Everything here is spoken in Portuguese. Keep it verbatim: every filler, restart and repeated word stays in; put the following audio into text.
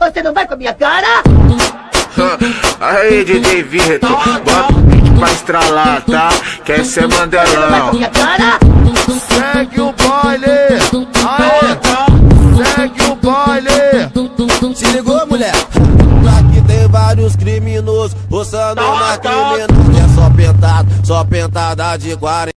Você não vai com a minha cara? Aí, D J Vitor, bota o beat pra estralar, tá? Quer ser Mandelão? Você não vai com a minha cara? Segue o baile, aê, segue o baile. Se ligou, mulher? Aqui tem vários criminosos, roçando na criminosa. É só pentado, só pentada de quarenta.